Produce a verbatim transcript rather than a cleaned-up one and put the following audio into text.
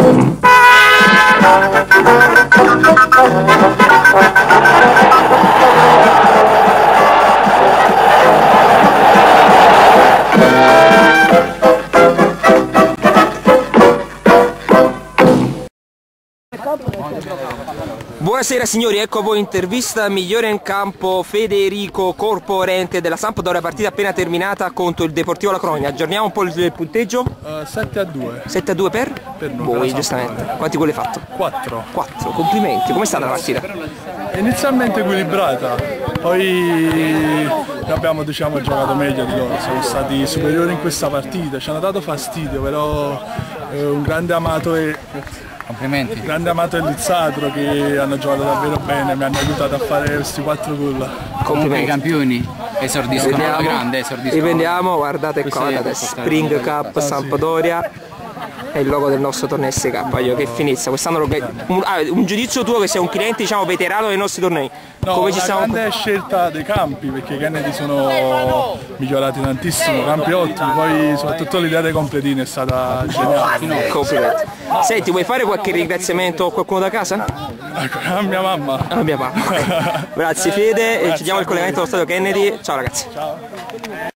Buonasera signori, ecco a voi intervista migliore in campo Federico Corporente della Sampdoria, partita appena terminata contro il Deportivo La Colonia. Aggiorniamo un po' il punteggio? Uh, sette a due. sette a due per? Per noi. Voi giustamente. Quanti gol hai fatto? quattro. quattro, complimenti. Com'è stata la partita? Inizialmente equilibrata, poi abbiamo diciamo giocato meglio di loro, siamo stati superiori in questa partita, ci hanno dato fastidio, però eh, un grande amato e complimenti. Grande amato e Lizzatro che hanno giocato davvero bene, mi hanno aiutato a fare questi quattro gol. Comunque i campioni esordiscono alla grande, esordiscono. Rivediamo, guardate qua, guardate, Spring Cup Sampdoria. È il logo del nostro torneo S K. Io che finizia quest'anno un, ah, un giudizio tuo che sei un cliente diciamo veterano dei nostri tornei. No, come una ci siamo... grande scelta dei campi perché i Kennedy sono migliorati tantissimo, campi ottimi, poi soprattutto l'idea dei completini è stata geniale. Complimenti. Senti, vuoi fare qualche ringraziamento a qualcuno da casa? A mia mamma. A mia mamma. Grazie Fede, e ci diamo il collegamento allo stadio Kennedy. Ciao ragazzi. Ciao.